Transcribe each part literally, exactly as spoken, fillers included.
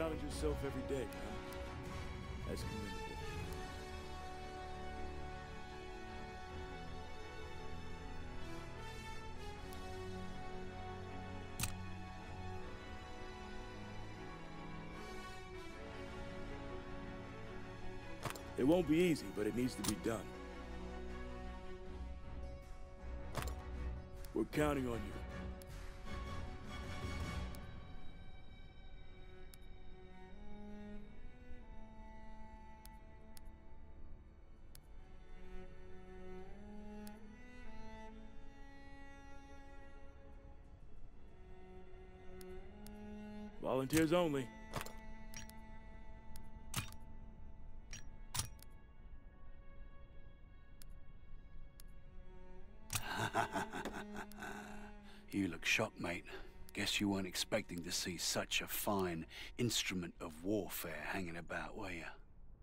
challenge yourself every day, man. That's commendable. It won't be easy, but it needs to be done. We're counting on you. Volunteers only. You look shocked, mate. Guess you weren't expecting to see such a fine instrument of warfare hanging about, were you?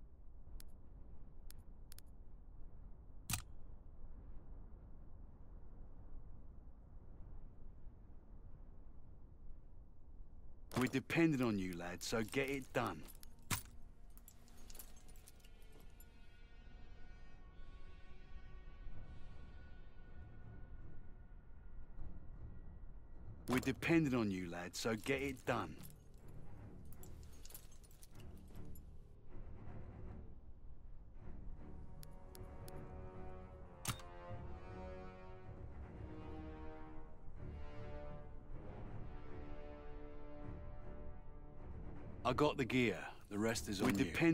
We're depending on you, lad, so get it done. We're depending on you, lad, so get it done. I got the gear. The rest is on you. We depend.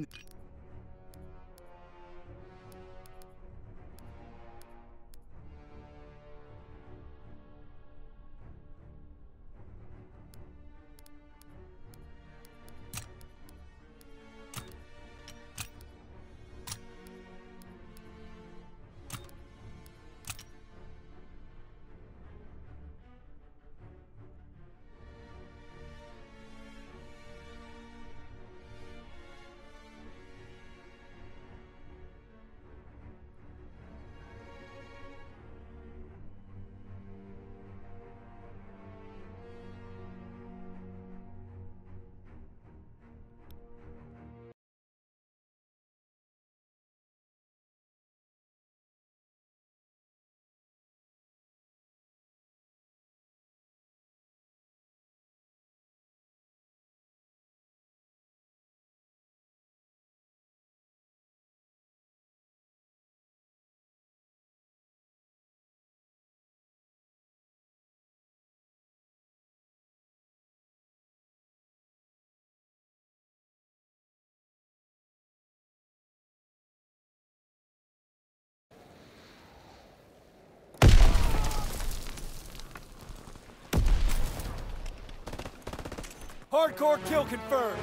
Hardcore kill confirmed.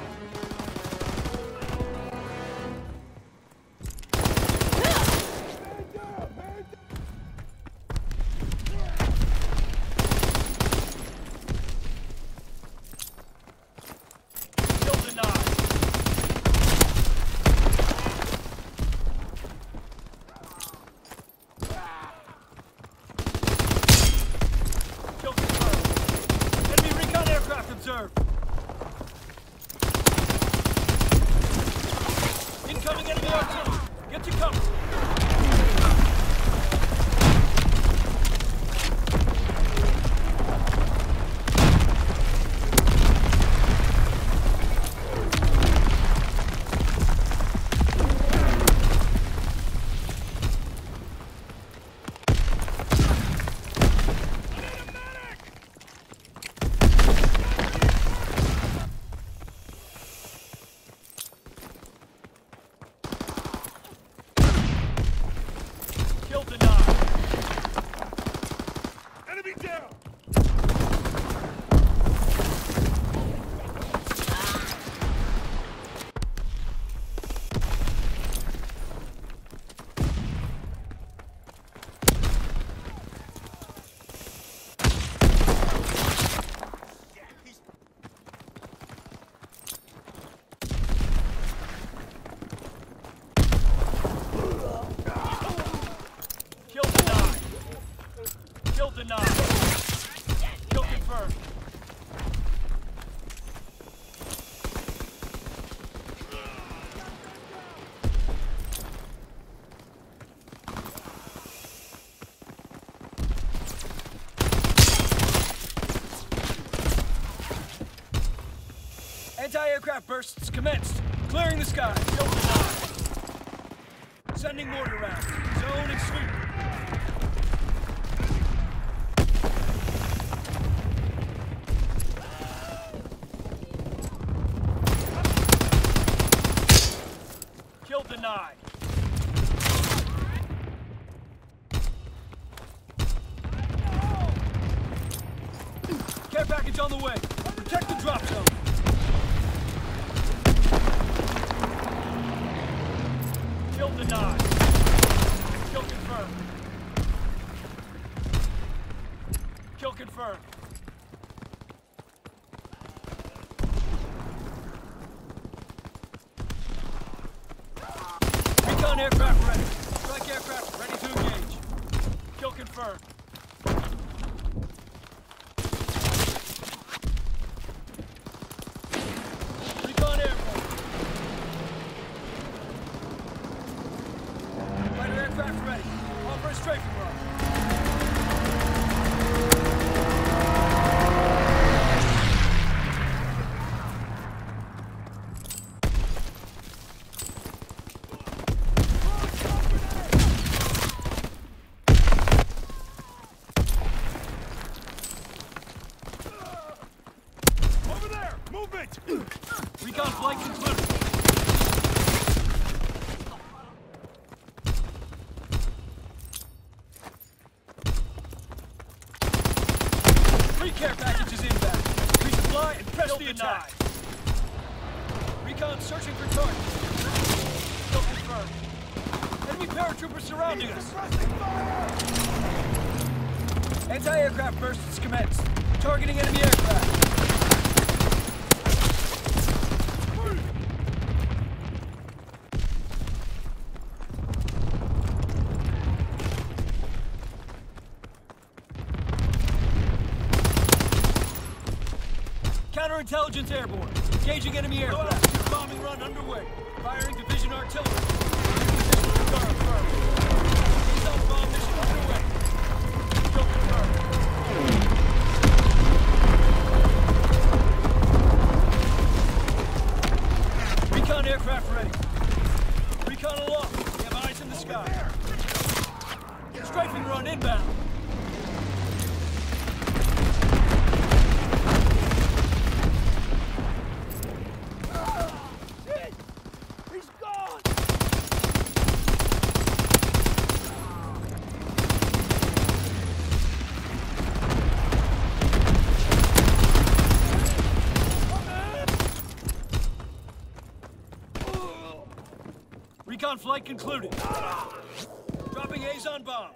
Incoming enemy artillery! Get to cover! Anti-aircraft bursts commenced. Clearing the sky. Kill denied. Sending mortar round. Zone and sweep. Kill denied. Care package on the way. Protect the drop zone. Kill denied. Kill confirmed. Kill confirmed. Recon aircraft ready. Strike aircraft ready to engage. Kill confirmed. Recon airborne. Fighter aircraft ready. Offer a strafing run. Over there! Movement! Recon flight concluded. Three care packages inbound. Resupply and press the attack. Recon searching for targets. Kill confirmed. Enemy paratroopers surrounding us. Anti-aircraft bursts commenced. Targeting enemy aircraft. Counterintelligence airborne. Engaging enemy aircraft. Bombing run underway. Firing division artillery. Position confirmed. Ease bomb mission underway. Kill confirmed. Recon aircraft ready. Recon aloft. We have eyes in the sky. Strafing run inbound. He's gone! Recon flight concluded. Dropping Azon bomb.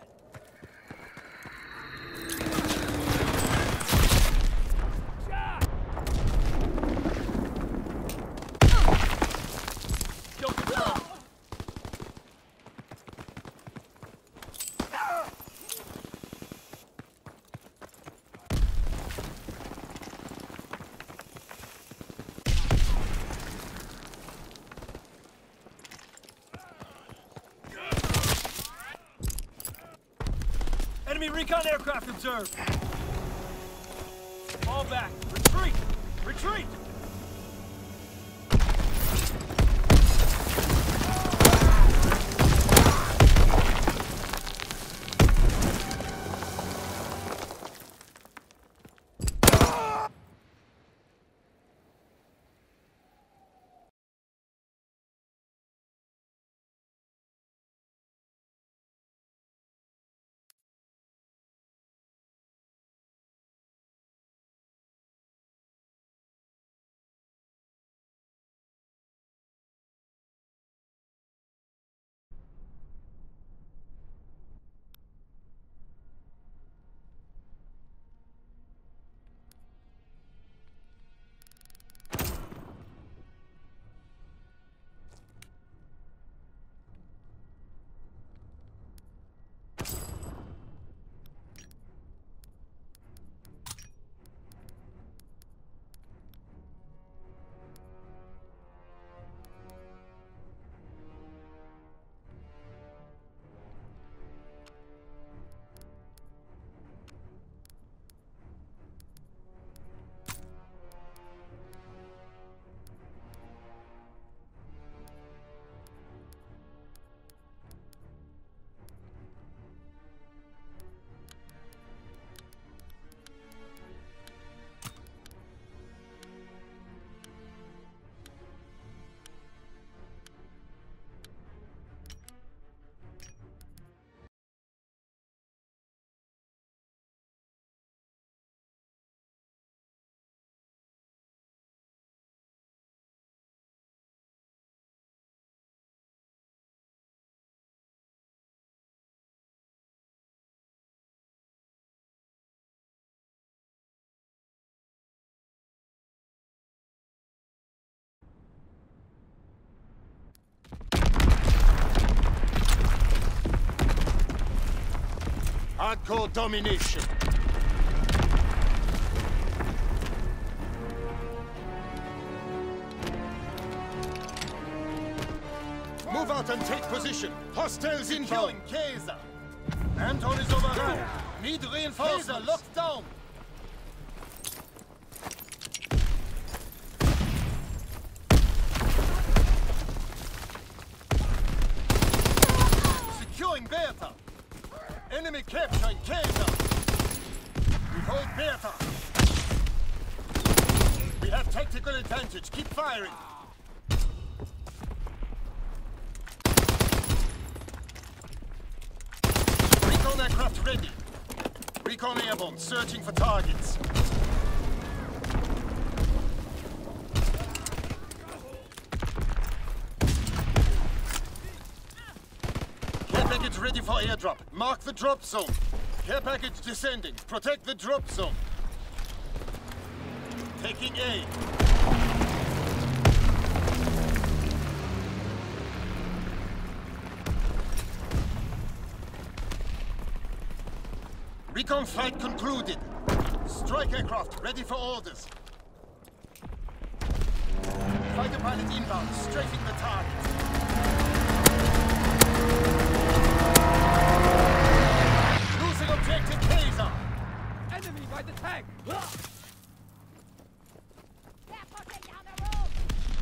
Kill confirmed. Enemy recon aircraft observed. Fall back. Retreat! Retreat! Hardcore domination. Move out and take position. Hostiles inbound. Kaiser. Anton is overrun. Need reinforcements. Kaiser locked down. Securing Bertha. Enemy capturing Kaiser. We hold Bertha. We have tactical advantage. Keep firing. Recon aircraft ready. Recon airborne, searching for targets. Care package ready for airdrop. Mark the drop zone. Care package descending. Protect the drop zone. Taking A. Recon flight concluded. Strike aircraft ready for orders. Fighter pilot inbound, strafing the target. Losing objective Kaiser. Enemy by the tank! They're pushing down the road!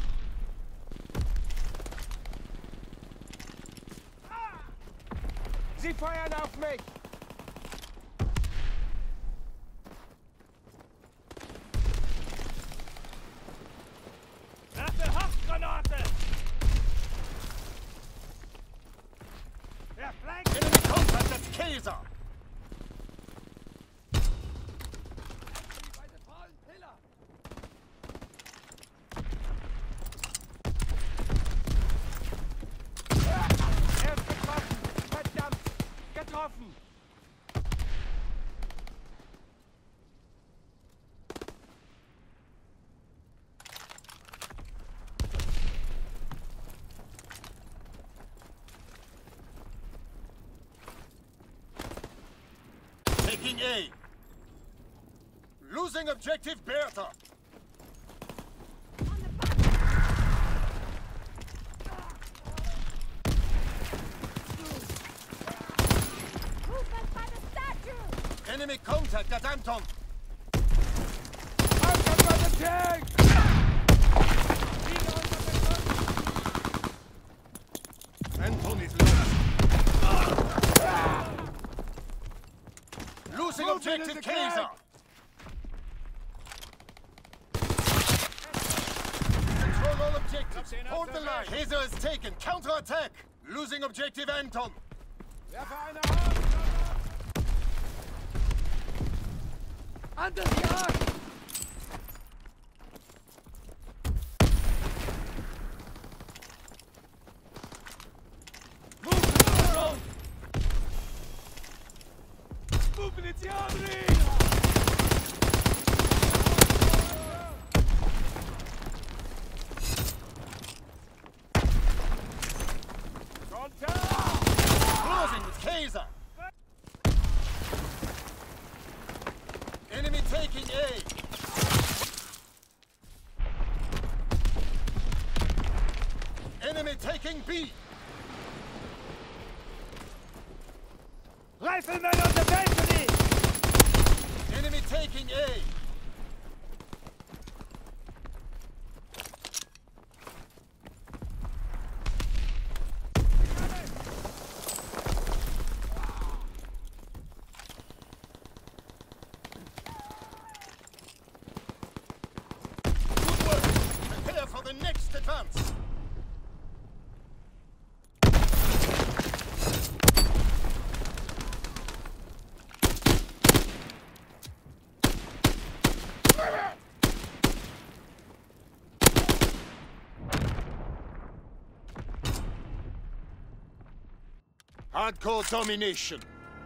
Sie feuern auf mich! Erste Haftgranate! Der Flank! Enemy contact at Kaiser. Bei den vollen Pillar! Er ist getroffen! Verdammt! Getroffen! Taking A. Losing objective Bertha. Movement by the statue! Enemy contact at Anton. Anton by the tank! Anton is lost. Losing Movement objective is Kaiser. Control all objectives. Hold the line. Kaiser is taken. Counter-attack. Losing objective Anton. Werfe eine Hand! Anders Jagd! Move to the road! Move iniziamoli! Closing with Kaiser. Enemy taking A. Enemy taking B. Riflemen on the balcony! Enemy taking A. Good work. Prepare for the next advance. Hardcore domination.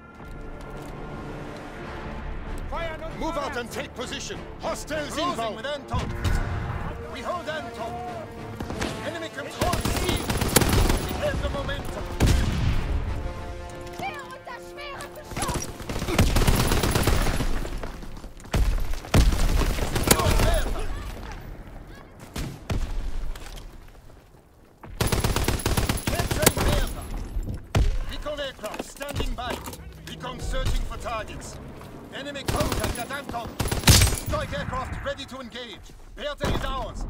Move out and take position. Hostiles inbound with Anton. We hold Anton. Enemy control C. We have the momentum. Wir unter schwerem Beschuss! searching for targets. Enemy contact at Anton. Strike aircraft ready to engage. Bertha is ours.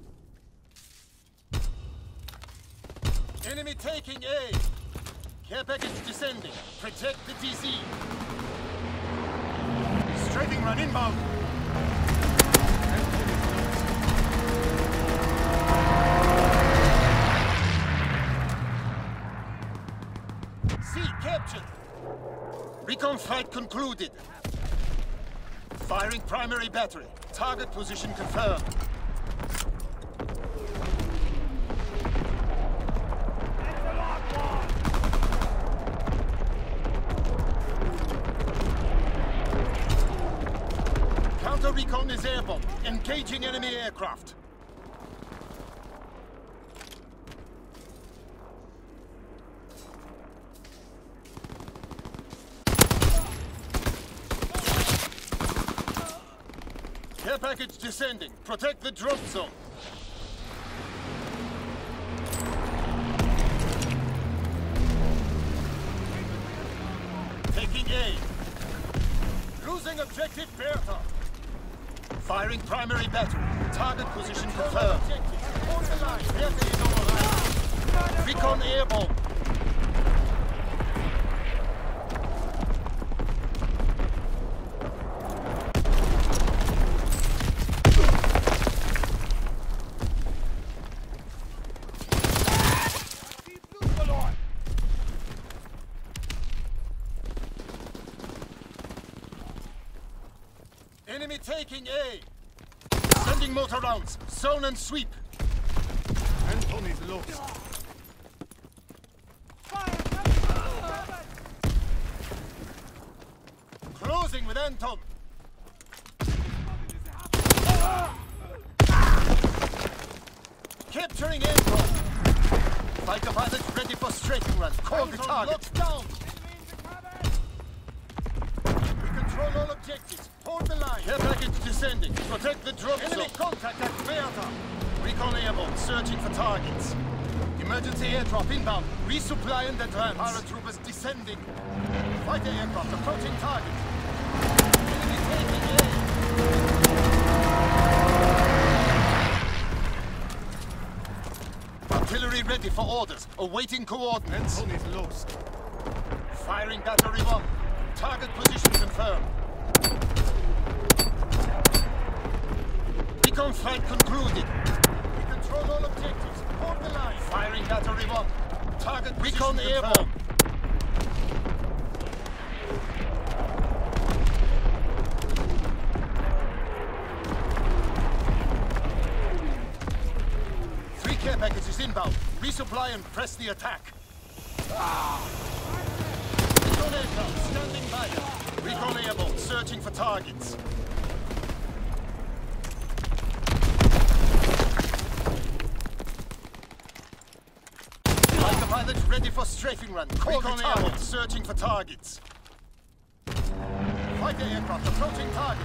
Enemy taking A. Care package descending. Protect the D C. Strafing run inbound. C captured. Recon flight concluded. Firing primary battery. Target position confirmed. Counter recon is airborne. Engaging enemy aircraft. Care package descending. Protect the drop zone. Taking A. Losing objective Bertha. Firing primary battery. Target position confirmed. Hold the line. Bertha is overrun. Recon airborne. Enemy taking A. Sending motor rounds. Zone and sweep. Anton is lost. Closing with Anton. Capturing Anton. Fighter pilot ready for strafing run. Call the target. Locked down. Control all objectives. Hold the line. Care package descending. Protect the drop zone. Enemy contact at Bertha. Recon airborne. Searching for targets. Emergency airdrop inbound. Resupply and advance. Paratroopers descending. Fighter aircraft approaching target. Enemy taking air. Artillery ready for orders. Awaiting coordinates. Anton is lost. Firing battery one. Target position confirmed. Recon flight concluded. We control all objectives. Hold the line. Firing battery one. Target recon airborne. Three care packages inbound. Resupply and press the attack. Ah! Recon aircraft standing by. Recon airborne, searching for targets. Fighter pilot ready for strafing run. Recon airborne, searching for targets. Fighter aircraft approaching target.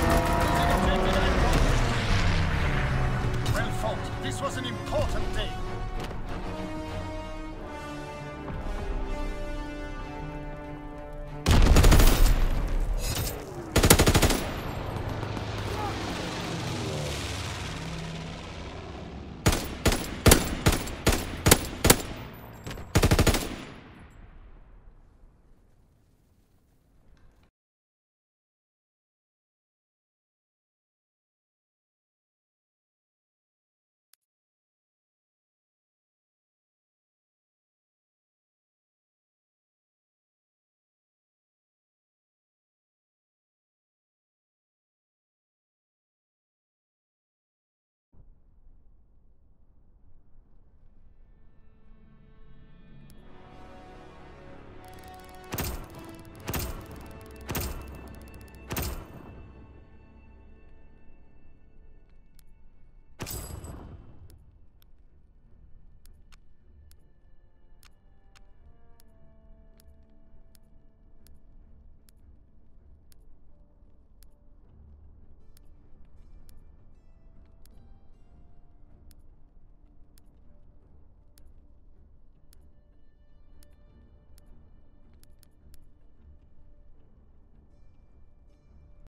Losing objective aircraft. Well fought. This was an important day.